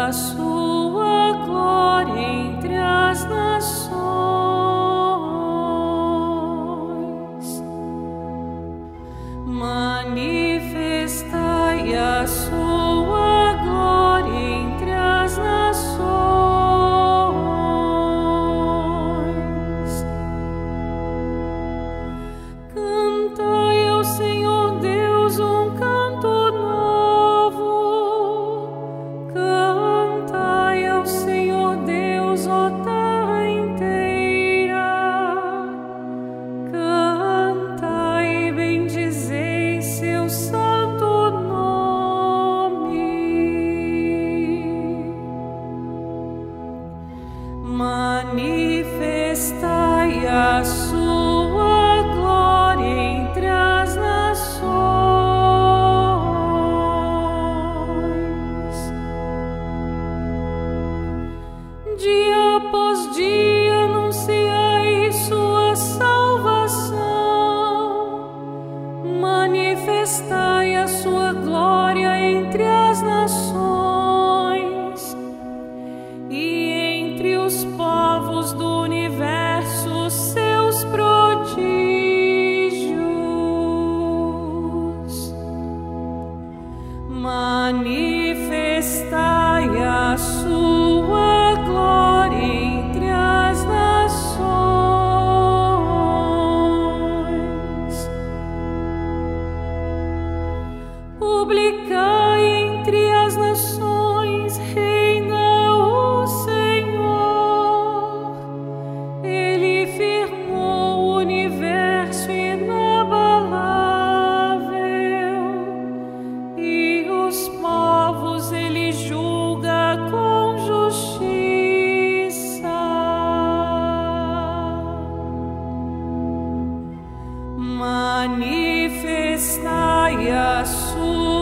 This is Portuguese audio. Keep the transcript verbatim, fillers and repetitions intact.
a sua glória entre as nações. Manifestai a sua glória entre as nações. Cantai ao Senhor Deus um canto novo. Cantai ao Senhor Deus, ó terra inteira. Cantai e bendizei seu santo nome. Manifestai a sua glória entre as nações. Dia após dia anunciai sua salvação. Manifestai a sua glória entre as nações e entre os povos do universo seus prodígios. Manifestai a sua glória entre as nações. Publicai entre as nações, reina o Senhor. Ele firmou o universo inabalável e os povos ele julga com justiça. Manifestai a sua